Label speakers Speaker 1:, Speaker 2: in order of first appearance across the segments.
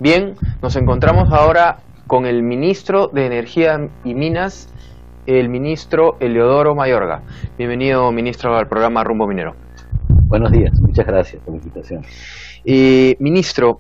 Speaker 1: Bien, nos encontramos ahora con el ministro de Energía y Minas, el ministro Eliodoro Mayorga. Bienvenido, ministro, al programa Rumbo Minero.
Speaker 2: Buenos días, muchas gracias por la invitación.
Speaker 1: Ministro,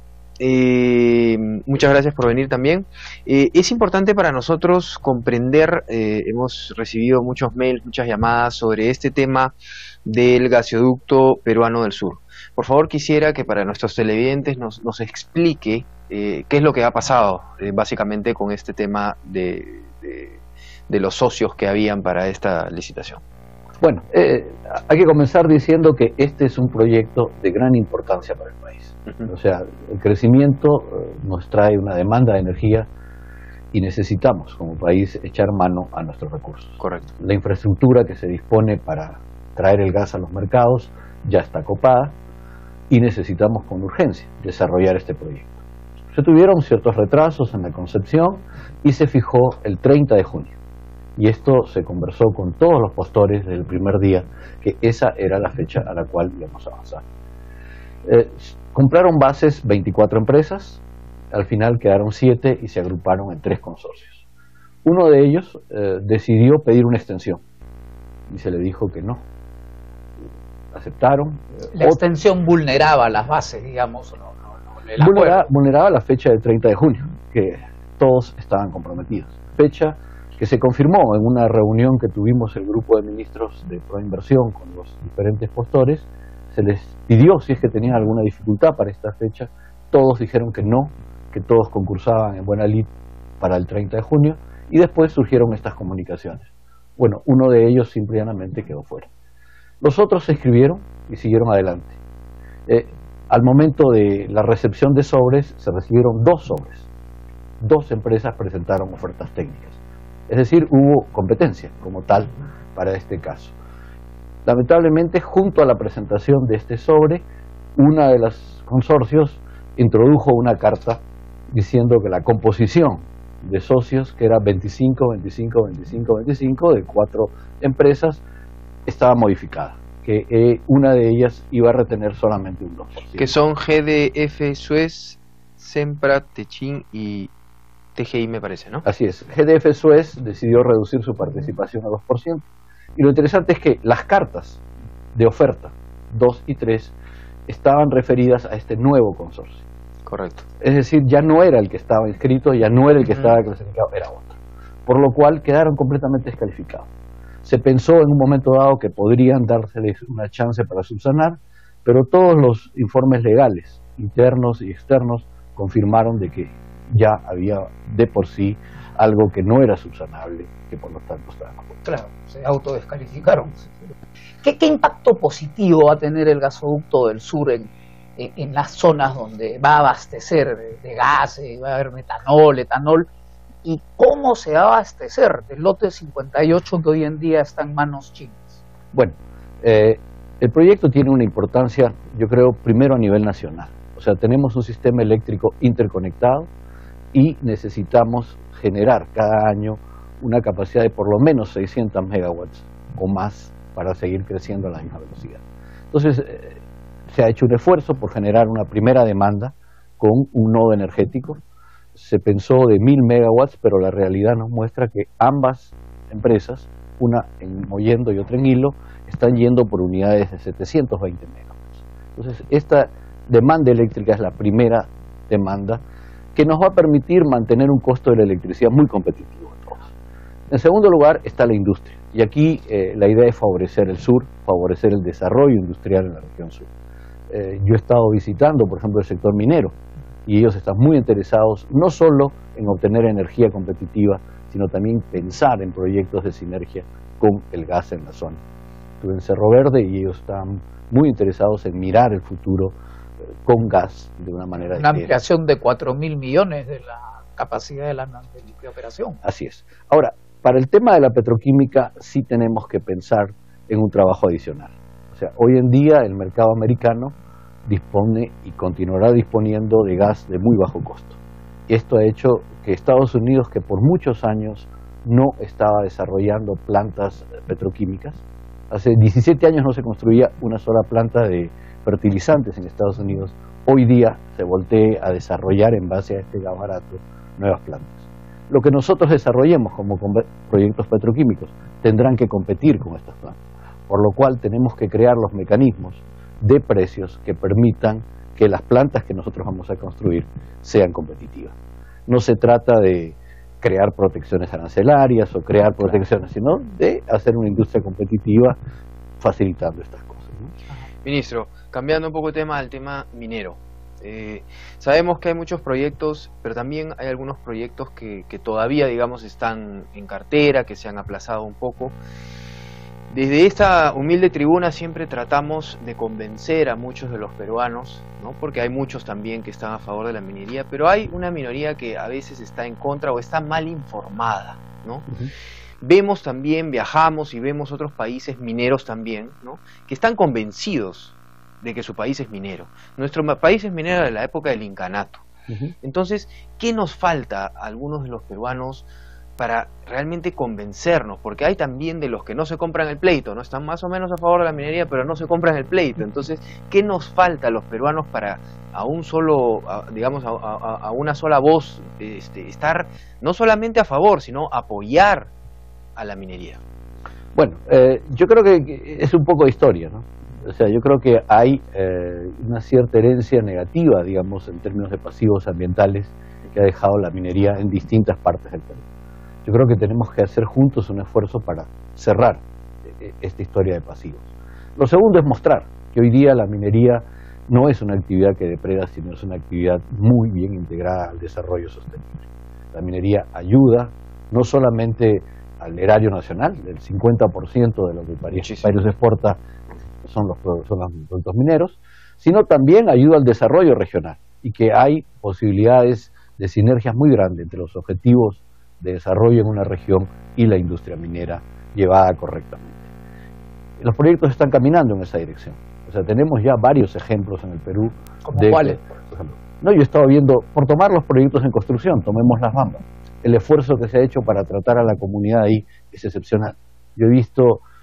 Speaker 1: muchas gracias por venir también. Es importante para nosotros comprender, hemos recibido muchos mails, muchas llamadas sobre este tema del gasoducto peruano del sur. Por favor, quisiera que para nuestros televidentes nos explique qué es lo que ha pasado básicamente con este tema de los socios que habían para esta licitación.
Speaker 2: Bueno, hay que comenzar diciendo que este es un proyecto de gran importancia para el país. O sea, el crecimiento nos trae una demanda de energía y necesitamos como país echar mano a nuestros recursos.
Speaker 1: Correcto. La
Speaker 2: infraestructura que se dispone para traer el gas a los mercados ya está copada y necesitamos con urgencia desarrollar este proyecto. Se tuvieron ciertos retrasos en la concepción y se fijó el 30 de junio. Y esto se conversó con todos los postores desde el primer día, que esa era la fecha a la cual íbamos a avanzar. Compraron bases 24 empresas, al final quedaron 7 y se agruparon en 3 consorcios. Uno de ellos decidió pedir una extensión y se le dijo que no. Aceptaron.
Speaker 3: La extensión vulneraba las bases, digamos.
Speaker 2: Vulneraba la fecha del 30 de junio, que todos estaban comprometidos. Fecha que se confirmó en una reunión que tuvimos el grupo de ministros de Proinversión con los diferentes postores. Se les pidió si es que tenían alguna dificultad para esta fecha. Todos dijeron que no, que todos concursaban en buena lid para el 30 de junio, y después surgieron estas comunicaciones. Bueno, uno de ellos simplemente quedó fuera. Los otros se inscribieron y siguieron adelante. Al momento de la recepción de sobres, se recibieron 2 sobres. 2 empresas presentaron ofertas técnicas. Es decir, hubo competencia como tal para este caso. Lamentablemente, junto a la presentación de este sobre, una de los consorcios introdujo una carta diciendo que la composición de socios, que era 25, 25, 25, 25, de 4 empresas, estaba modificada, que una de ellas iba a retener solamente un 2%.
Speaker 1: Que son GDF Suez, Sempra, Techin y TGI, me parece, ¿no?
Speaker 2: Así es. GDF Suez decidió reducir su participación a 2%. Y lo interesante es que las cartas de oferta 2 y 3 estaban referidas a este nuevo consorcio.
Speaker 1: Correcto.
Speaker 2: Es decir, ya no era el que estaba inscrito, ya no era el que estaba clasificado, era otro. Por lo cual quedaron completamente descalificados. Se pensó en un momento dado que podrían dárseles una chance para subsanar, pero todos los informes legales, internos y externos, confirmaron de que ya había de por sí algo que no era subsanable, que por lo tanto estaban afuera.
Speaker 3: Claro, se autodescalificaron. ¿Qué impacto positivo va a tener el gasoducto del sur en las zonas donde va a abastecer de gas, va a haber metanol, etanol? ¿Y cómo se va a abastecer del lote 58 que hoy en día está en manos chinas?
Speaker 2: Bueno, el proyecto tiene una importancia, yo creo, primero a nivel nacional. O sea, tenemos un sistema eléctrico interconectado y necesitamos generar cada año una capacidad de por lo menos 600 megawatts o más para seguir creciendo a la misma velocidad. Entonces, se ha hecho un esfuerzo por generar una primera demanda con un nodo energético. Se pensó de 1000 megawatts, pero la realidad nos muestra que ambas empresas, una en Mollendo y otra en Hilo, están yendo por unidades de 720 megawatts. Entonces, esta demanda eléctrica es la primera demanda que nos va a permitir mantener un costo de la electricidad muy competitivo a todos. En segundo lugar está la industria, y aquí la idea es favorecer el sur, favorecer el desarrollo industrial en la región sur. Yo he estado visitando, por ejemplo, el sector minero, y ellos están muy interesados no solo en obtener energía competitiva, sino también pensar en proyectos de sinergia con el gas en la zona. Estuve en Cerro Verde y ellos están muy interesados en mirar el futuro con gas de una manera
Speaker 3: una ampliación de 4.000 millones de la capacidad de operación.
Speaker 2: Así es. Ahora, para el tema de la petroquímica sí tenemos que pensar en un trabajo adicional. O sea, hoy en día el mercado americano dispone y continuará disponiendo de gas de muy bajo costo. Esto ha hecho que Estados Unidos, que por muchos años no estaba desarrollando plantas petroquímicas, Hace 17 años no se construía una sola planta de fertilizantes en Estados Unidos. Hoy día se voltea a desarrollar en base a este gas barato nuevas plantas. Lo que nosotros desarrollemos como proyectos petroquímicos tendrán que competir con estas plantas, por lo cual tenemos que crear los mecanismos de precios que permitan que las plantas que nosotros vamos a construir sean competitivas. No se trata de crear protecciones arancelarias o crear protecciones, sino de hacer una industria competitiva facilitando estas cosas, ¿no?
Speaker 1: Ministro, cambiando un poco de tema al tema minero. Sabemos que hay muchos proyectos, pero también hay algunos proyectos que todavía, digamos, están en cartera, que se han aplazado un poco. Desde esta humilde tribuna siempre tratamos de convencer a muchos de los peruanos, ¿no? Porque hay muchos también que están a favor de la minería, pero hay una minoría que a veces está en contra o está mal informada, ¿no? Vemos también, viajamos y vemos otros países mineros también, ¿no? Que están convencidos de que su país es minero. Nuestro país es minero de la época del incanato. Entonces, ¿qué nos falta a algunos de los peruanos para realmente convencernos? Porque hay también de los que no se compran el pleito, ¿no? Están más o menos a favor de la minería, pero no se compran el pleito. Entonces, ¿qué nos falta a los peruanos para a un solo, digamos, a una sola voz, estar no solamente a favor, sino apoyar a la minería?
Speaker 2: Bueno, yo creo que es un poco de historia, ¿no? O sea, yo creo que hay una cierta herencia negativa, digamos, en términos de pasivos ambientales que ha dejado la minería en distintas partes del Perú. Yo creo que tenemos que hacer juntos un esfuerzo para cerrar esta historia de pasivos. Lo segundo es mostrar que hoy día la minería no es una actividad que depreda, sino es una actividad muy bien integrada al desarrollo sostenible. La minería ayuda no solamente al erario nacional, el 50% de lo que el país exporta son los productos mineros, sino también ayuda al desarrollo regional y que hay posibilidades de sinergias muy grandes entre los objetivos de desarrollo en una región y la industria minera llevada correctamente. Los proyectos están caminando en esa dirección. O sea, tenemos ya varios ejemplos en el Perú.
Speaker 3: ¿Cómo cuáles?
Speaker 2: Por ejemplo, no, yo estaba viendo, por tomar los proyectos en construcción, tomemos Las Bambas, el esfuerzo que se ha hecho para tratar a la comunidad ahí es excepcional. Yo he visto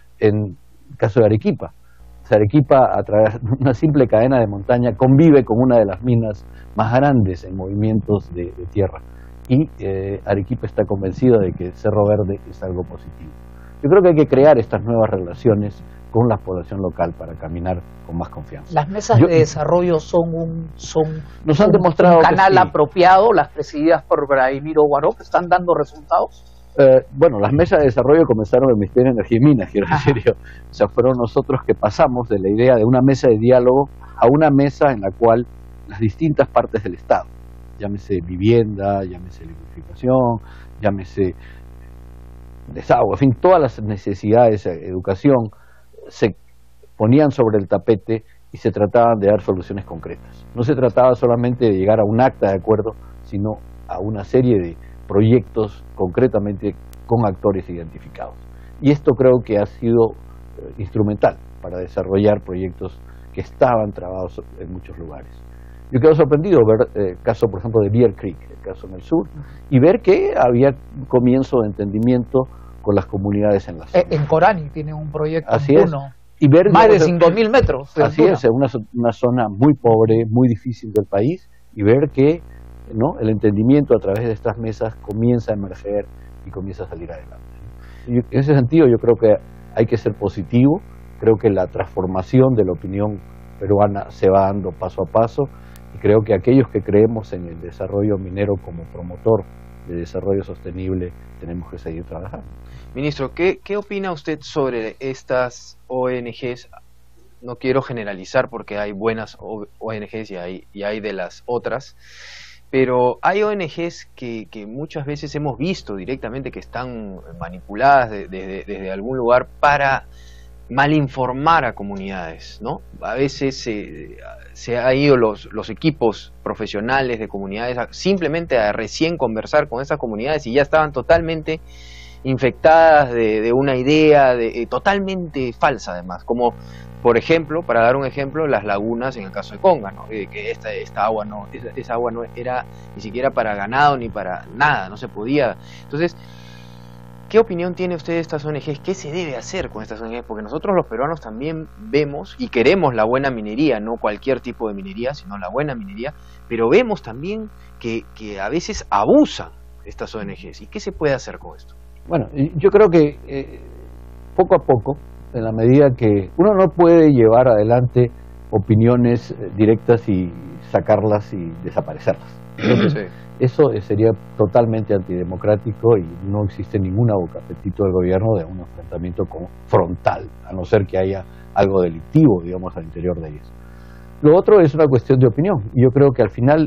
Speaker 2: en el caso de Arequipa, Arequipa, a través de una simple cadena de montaña, convive con una de las minas más grandes en movimientos de tierra. Y Arequipa está convencida de que Cerro Verde es algo positivo. Yo creo que hay que crear estas nuevas relaciones con la población local para caminar con más confianza.
Speaker 3: Las mesas de desarrollo son
Speaker 2: nos han demostrado
Speaker 3: un canal
Speaker 2: que sí.
Speaker 3: apropiado, las presididas por Vladimiro Guaró, que están dando resultados.
Speaker 2: Bueno, las mesas de desarrollo comenzaron en el Ministerio de Energía y Minas, quiero decir yo. O sea, fueron nosotros que pasamos de la idea de una mesa de diálogo a una mesa en la cual las distintas partes del Estado, llámese vivienda, llámese electrificación, llámese desagüe, en fin, todas las necesidades de educación se ponían sobre el tapete y se trataban de dar soluciones concretas. No se trataba solamente de llegar a un acta de acuerdo, sino a una serie de proyectos concretamente con actores identificados. Y esto creo que ha sido instrumental para desarrollar proyectos que estaban trabados en muchos lugares. Yo quedo sorprendido ver el caso, por ejemplo, de Bear Creek, el caso en el sur, y ver que había un comienzo de entendimiento con las comunidades en la zona.
Speaker 3: En Corani tiene un proyecto
Speaker 2: Así
Speaker 3: en
Speaker 2: es.
Speaker 3: Puno,
Speaker 2: Y ver,
Speaker 3: más de 5.000 metros. de
Speaker 2: así
Speaker 3: altura.
Speaker 2: es, una zona muy pobre, muy difícil del país, y ver que el entendimiento a través de estas mesas comienza a emerger y comienza a salir adelante. Y en ese sentido yo creo que hay que ser positivo, creo que la transformación de la opinión peruana se va dando paso a paso, y creo que aquellos que creemos en el desarrollo minero como promotor de desarrollo sostenible tenemos que seguir trabajando.
Speaker 1: Ministro, ¿qué opina usted sobre estas ONGs? No quiero generalizar porque hay buenas ONGs y hay de las otras, pero hay ONGs que muchas veces hemos visto directamente que están manipuladas desde algún lugar para malinformar a comunidades, ¿no? A veces se han ido los equipos profesionales de comunidades simplemente a recién conversar con esas comunidades y ya estaban totalmente infectadas de una idea totalmente falsa, además, como por ejemplo, para dar un ejemplo, las lagunas en el caso de Conga, ¿no? Que esa agua no era ni siquiera para ganado ni para nada, no se podía. Entonces, ¿Qué opinión tiene usted de estas ONGs? ¿Qué se debe hacer con estas ONGs? Porque nosotros los peruanos también vemos y queremos la buena minería, no cualquier tipo de minería, sino la buena minería, pero vemos también que a veces abusan estas ONGs. ¿Y qué se puede hacer con esto?
Speaker 2: Bueno, yo creo que poco a poco, en la medida que uno no puede llevar adelante opiniones directas y sacarlas y desaparecerlas. Entonces,
Speaker 1: Sí.
Speaker 2: eso sería totalmente antidemocrático y no existe ningún apetito del gobierno de un enfrentamiento frontal, a no ser que haya algo delictivo, digamos, al interior de ellos. Lo otro es una cuestión de opinión, y yo creo que al final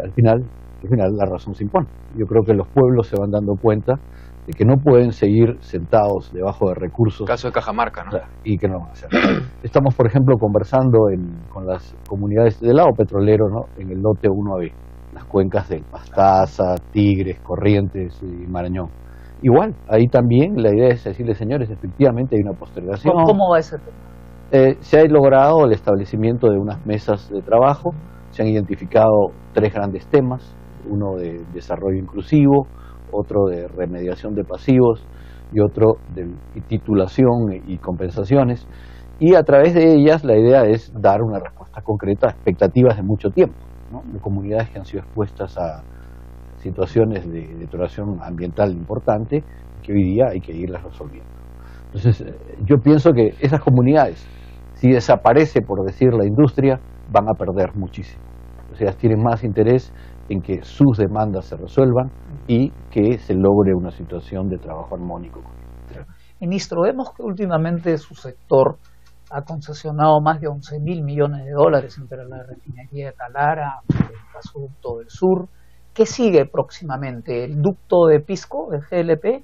Speaker 2: la razón se impone. Yo creo que los pueblos se van dando cuenta de que no pueden seguir sentados debajo de recursos.
Speaker 1: Caso de Cajamarca, ¿no?
Speaker 2: Y que no van a hacer. Estamos, por ejemplo, conversando con las comunidades del lado petrolero, ¿no? En el lote 1AB, las cuencas del Pastaza, Tigres, Corrientes y Marañón. Igual, ahí también la idea es decirle, señores, efectivamente hay una postergación.
Speaker 3: ¿Cómo va ese tema?
Speaker 2: Se ha logrado el establecimiento de unas mesas de trabajo, se han identificado 3 grandes temas, uno de desarrollo inclusivo, otro de remediación de pasivos y otro de titulación y compensaciones, y a través de ellas la idea es dar una respuesta concreta a expectativas de mucho tiempo, ¿no? De comunidades que han sido expuestas a situaciones de deterioración ambiental importante que hoy día hay que irlas resolviendo. Entonces yo pienso que esas comunidades, si desaparece, por decir, la industria, van a perder muchísimo. O sea, tienen más interés en que sus demandas se resuelvan y que se logre una situación de trabajo armónico.
Speaker 3: Ministro, vemos que últimamente su sector ha concesionado más de 11.000 millones de dólares entre la refinería de Talara, el gasoducto del sur. ¿Qué sigue próximamente? ¿El ducto de Pisco, de GLP?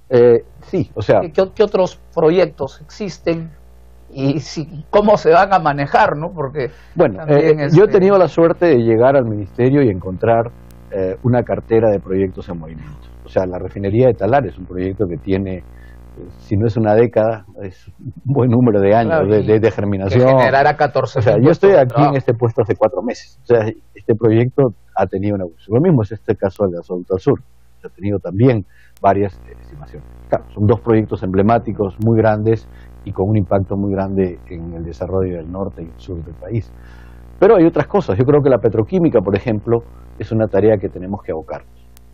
Speaker 2: Sí, o sea...
Speaker 3: ¿Qué otros proyectos existen? Y cómo se van a manejar, ¿no? Porque
Speaker 2: bueno, yo he tenido la suerte de llegar al ministerio y encontrar una cartera de proyectos en movimiento. O sea, la refinería de Talara es un proyecto que tiene, si no es una década, es un buen número de años, claro, de germinación.
Speaker 3: Que generará 14.
Speaker 2: O sea, yo estoy aquí en este puesto hace 4 meses. O sea, este proyecto ha tenido una evolución. Lo mismo es este caso del gasoducto al sur. Ha tenido también varias estimaciones. Claro, son 2 proyectos emblemáticos muy grandes y con un impacto muy grande en el desarrollo del norte y el sur del país. Pero hay otras cosas. Yo creo que la petroquímica, por ejemplo, es una tarea que tenemos que abocarnos.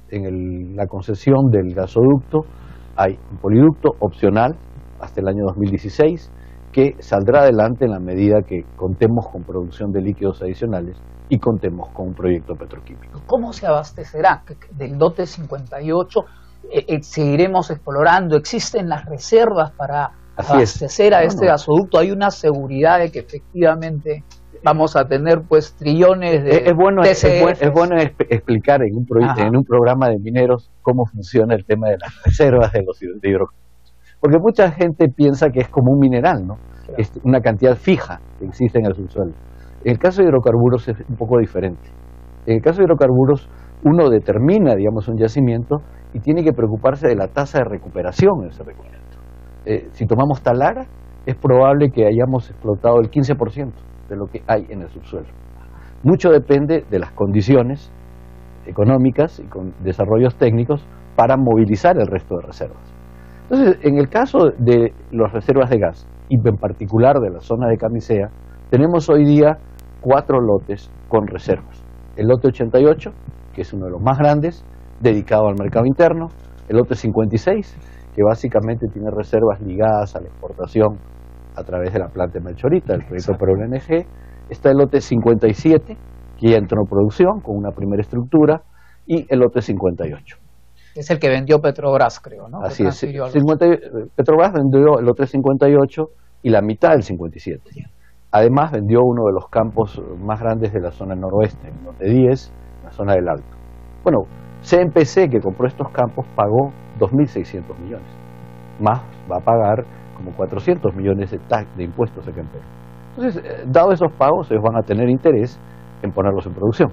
Speaker 2: En la concesión del gasoducto hay un poliducto opcional hasta el año 2016 que saldrá adelante en la medida que contemos con producción de líquidos adicionales y contemos con un proyecto petroquímico.
Speaker 3: ¿Cómo se abastecerá? Del lote 58 seguiremos explorando. ¿Existen las reservas para abastecer a este gasoducto? ¿Hay una seguridad de que efectivamente vamos a tener pues trillones de
Speaker 2: es bueno
Speaker 3: TCFs?
Speaker 2: explicar en un programa de mineros cómo funciona el tema de las reservas de los hidrocarburos, porque mucha gente piensa que es como un mineral, ¿no? Claro. Es una cantidad fija que existe en el subsuelo. En el caso de hidrocarburos es un poco diferente. En el caso de hidrocarburos uno determina, digamos, un yacimiento y tiene que preocuparse de la tasa de recuperación de ese recubrimiento. Si tomamos Talara, es probable que hayamos explotado el 15% de lo que hay en el subsuelo. Mucho depende de las condiciones económicas y con desarrollos técnicos para movilizar el resto de reservas. Entonces, en el caso de las reservas de gas, y en particular de la zona de Camisea, tenemos hoy día 4 lotes con reservas. El lote 88, que es uno de los más grandes, dedicado al mercado interno. El lote 56, que básicamente tiene reservas ligadas a la exportación a través de la planta de Melchorita, el proyecto Perú LNG. Está el lote 57, que ya entró en producción con una primera estructura, y el lote 58.
Speaker 3: Es el que vendió Petrobras, creo, ¿no?
Speaker 2: Así es. Petrobras vendió el lote 58 y la mitad del 57. Además vendió uno de los campos más grandes de la zona noroeste, el lote 10, la zona del Alto. Bueno, CMPC, que compró estos campos, pagó 2.600 millones. Más va a pagar como 400 millones de impuestos acá en Perú. Entonces, dado esos pagos, ellos van a tener interés en ponerlos en producción.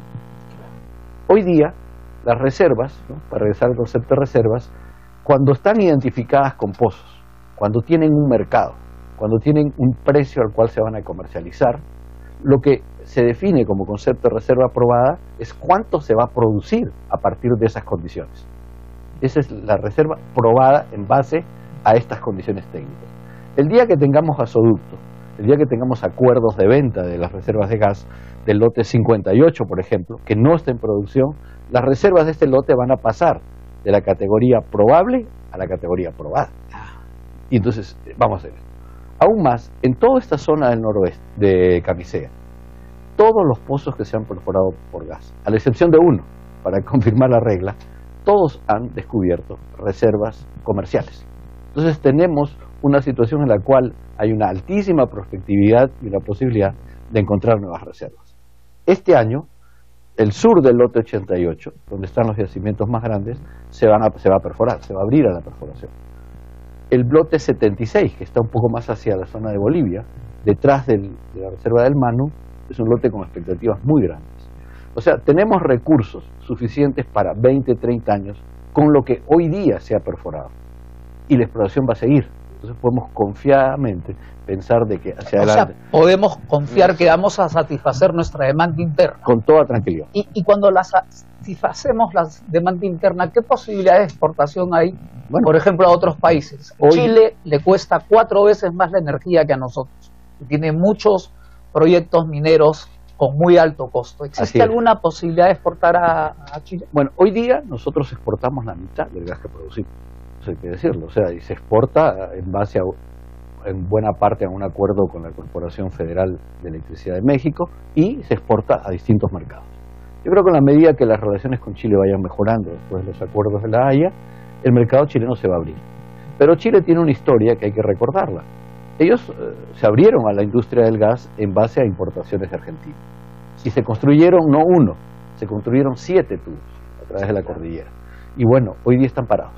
Speaker 2: Hoy día, las reservas, ¿no? Para regresar al concepto de reservas, cuando están identificadas con pozos, cuando tienen un mercado, cuando tienen un precio al cual se van a comercializar, lo que se define como concepto de reserva aprobada es cuánto se va a producir a partir de esas condiciones. Esa es la reserva probada en base a estas condiciones técnicas. El día que tengamos gasoducto, el día que tengamos acuerdos de venta de las reservas de gas del lote 58, por ejemplo, que no está en producción, las reservas de este lote van a pasar de la categoría probable a la categoría probada. Y entonces, vamos a ver. Aún más, en toda esta zona del noroeste, de Camisea, todos los pozos que se han perforado por gas, a la excepción de uno, para confirmar la regla, todos han descubierto reservas comerciales. Entonces tenemos una situación en la cual hay una altísima prospectividad y una posibilidad de encontrar nuevas reservas. Este año, el sur del lote 88, donde están los yacimientos más grandes, se va a perforar, se va a abrir a la perforación. El lote 76, que está un poco más hacia la zona de Bolivia, detrás de la reserva del Manu, es un lote con expectativas muy grandes. O sea, tenemos recursos suficientes para 20, 30 años con lo que hoy día se ha perforado. Y la exploración va a seguir. Entonces podemos confiadamente pensar de que hacia adelante...
Speaker 3: O sea, podemos confiar que vamos a satisfacer nuestra demanda interna.
Speaker 2: Con toda tranquilidad.
Speaker 3: Y cuando satisfacemos la demanda interna, ¿qué posibilidades de exportación hay, por ejemplo, a otros países?
Speaker 2: Hoy,
Speaker 3: Chile le cuesta 4 veces más la energía que a nosotros. Y tiene muchos proyectos mineros con muy alto costo. ¿Existe alguna posibilidad de exportar a Chile?
Speaker 2: Bueno, hoy día nosotros exportamos la mitad del gas que producimos. Eso hay que decirlo. O sea, y se exporta en base en buena parte a un acuerdo con la Corporación Federal de Electricidad de México y se exporta a distintos mercados. Yo creo que en la medida que las relaciones con Chile vayan mejorando después de los acuerdos de La Haya, el mercado chileno se va a abrir. Pero Chile tiene una historia que hay que recordarla. Ellos se abrieron a la industria del gas en base a importaciones de Argentina. Y se construyeron no uno, se construyeron 7 tubos a través de la cordillera. Y bueno, hoy día están parados.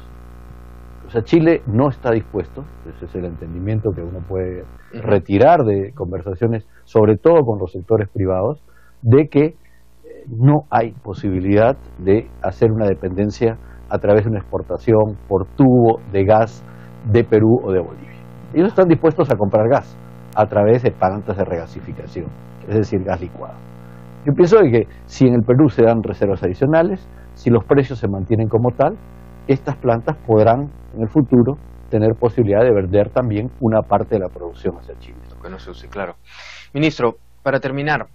Speaker 2: O sea, Chile no está dispuesto, ese es el entendimiento que uno puede retirar de conversaciones, sobre todo con los sectores privados, de que no hay posibilidad de hacer una dependencia a través de una exportación por tubo de gas de Perú o de Bolivia. Ellos están dispuestos a comprar gas a través de plantas de regasificación, es decir, gas licuado. Yo pienso que si en el Perú se dan reservas adicionales, si los precios se mantienen como tal, estas plantas podrán en el futuro tener posibilidad de vender también una parte de la producción hacia Chile.
Speaker 1: Que no se use, claro. Ministro, para terminar,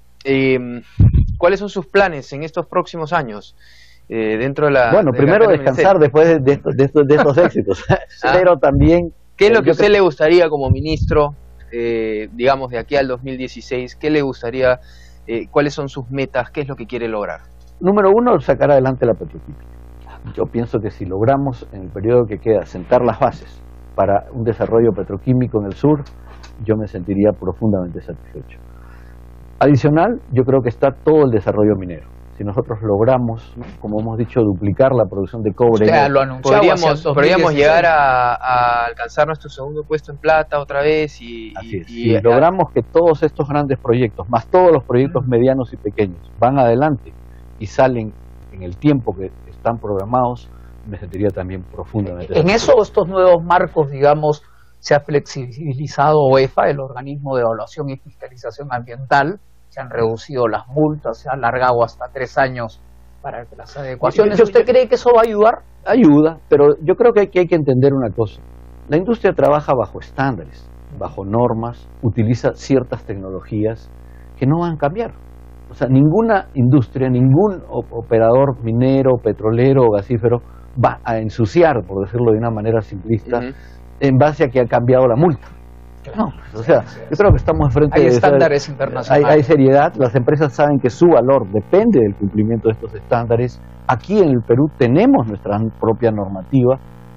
Speaker 1: ¿cuáles son sus planes en estos próximos años? Dentro de la...
Speaker 2: Bueno, primero descansar después de estos éxitos, pero también...
Speaker 1: ¿Qué es lo que a usted le gustaría como ministro, digamos, de aquí al 2016? ¿Qué le gustaría, cuáles son sus metas, qué es lo que quiere lograr?
Speaker 2: Número 1, sacar adelante la petroquímica. Yo pienso que si logramos en el periodo que queda sentar las bases para un desarrollo petroquímico en el sur, yo me sentiría profundamente satisfecho. Adicional, yo creo que está todo el desarrollo minero. Si nosotros logramos, como hemos dicho, duplicar la producción de cobre,
Speaker 1: podríamos llegar a alcanzar nuestro segundo puesto en plata otra vez y
Speaker 2: logramos que todos estos grandes proyectos, más todos los proyectos medianos y pequeños, van adelante y salen en el tiempo que están programados, me sentiría también profundamente
Speaker 3: en eso, estos nuevos marcos, digamos, se ha flexibilizado OEFA, el organismo de evaluación y fiscalización ambiental. Se han reducido las multas, se han alargado hasta 3 años para las adecuaciones. ¿Usted cree que eso va a ayudar?
Speaker 2: Ayuda, pero yo creo que hay que entender una cosa. La industria trabaja bajo estándares, bajo normas, utiliza ciertas tecnologías que no van a cambiar. O sea, ninguna industria, ningún operador minero, petrolero o gasífero va a ensuciar, por decirlo de una manera simplista, en base a que ha cambiado la multa. No, o sea, yo creo que estamos enfrente de
Speaker 3: estándares internacionales.
Speaker 2: Hay seriedad, las empresas saben que su valor depende del cumplimiento de estos estándares. Aquí en el Perú tenemos nuestra propia normativa.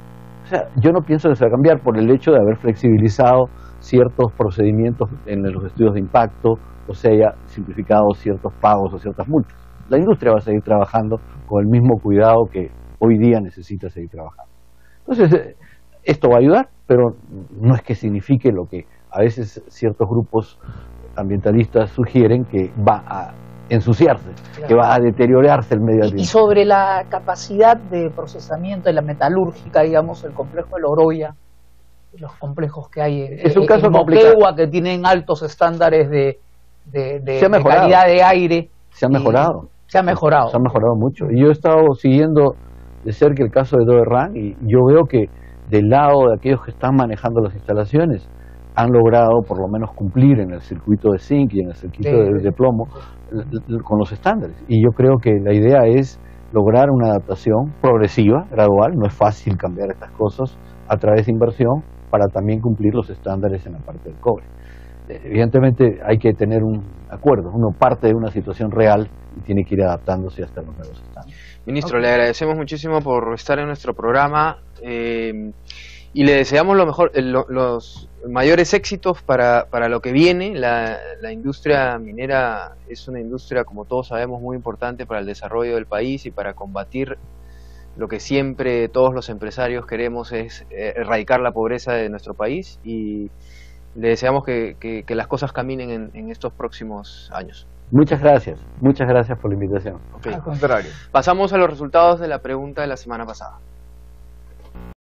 Speaker 2: O sea, yo no pienso que se va a cambiar por el hecho de haber flexibilizado ciertos procedimientos en los estudios de impacto, o se haya simplificado ciertos pagos o ciertas multas. La industria va a seguir trabajando con el mismo cuidado que hoy día necesita seguir trabajando. Entonces, esto va a ayudar, pero no es que signifique lo que a veces ciertos grupos ambientalistas sugieren, que va a ensuciarse, claro, que va a deteriorarse el medio ambiente.
Speaker 3: Y sobre la capacidad de procesamiento de la metalúrgica, digamos, el complejo de Loroya, los complejos que hay
Speaker 2: en
Speaker 3: Moquegua, que tienen altos estándares de calidad de aire.
Speaker 2: Se ha mejorado.
Speaker 3: Se ha mejorado.
Speaker 2: Se ha mejorado mucho. Y yo he estado siguiendo de cerca el caso de Doerran y yo veo que del lado de aquellos que están manejando las instalaciones han logrado por lo menos cumplir en el circuito de zinc y en el circuito de plomo con los estándares. Y yo creo que la idea es lograr una adaptación progresiva, gradual. No es fácil cambiar estas cosas a través de inversión para también cumplir los estándares en la parte del cobre. Evidentemente hay que tener un acuerdo, uno parte de una situación real y tiene que ir adaptándose hasta los nuevos estándares.
Speaker 1: Ministro, le agradecemos muchísimo por estar en nuestro programa y le deseamos lo mejor, los mayores éxitos para lo que viene. La industria minera es una industria, como todos sabemos, muy importante para el desarrollo del país y para combatir lo que siempre todos los empresarios queremos, es erradicar la pobreza de nuestro país, y le deseamos que las cosas caminen en estos próximos años.
Speaker 2: Muchas gracias por la invitación.
Speaker 1: Okay.
Speaker 3: Al contrario.
Speaker 1: Pasamos a los resultados de la pregunta de la semana pasada.